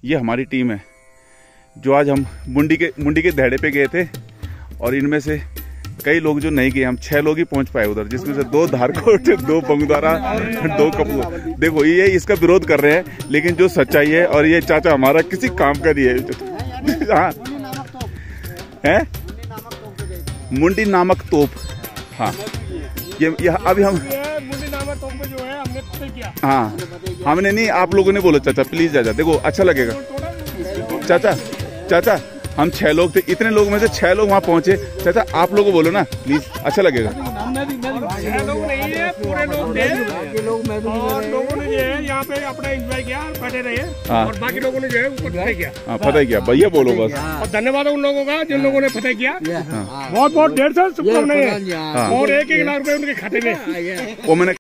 ये हमारी टीम है जो आज हम मुंडी के दहड़े पे गए थे, और इनमें से कई लोग जो नहीं गए, हम 6 लोग ही पहुंच पाए उधर, जिसमें से 2 धारकोट, 2 बंगुदारा, 2 कपूर। देखो ये इसका विरोध कर रहे हैं, लेकिन जो सच्चाई है, और ये चाचा हमारा किसी काम का नहीं है। हाँ है मुंडी नामक तोप। हाँ ये अभी हम मुंडी नामक तोप में जो है हमने पता किया। हाँ हमने नहीं, आप लोगों ने बोलो चाचा प्लीज चाचा, देखो अच्छा लगेगा चाचा। हम 6 लोग थे, इतने लोग में से 6 लोग वहाँ पहुँचे। चाचा आप लोगों को बोलो ना प्लीज, अच्छा लगेगा। 6 लोग नहीं है, पूरे लोग थे, और लोगों ने जो है यहाँ पे अपना एंजॉय किया, बैठे रहे, और बाकी लोगों ने जो है ऊपर फतेह किया। हाँ फतेह किया, भैया बोलो बस। और धन्यवाद उन लोगों का जिन लोगों ने फतेह किया। बहुत बहुत ढेर सारी शुभकामनाएं, और 1-1 लाख रुपए उनके खाते में। वो मैंने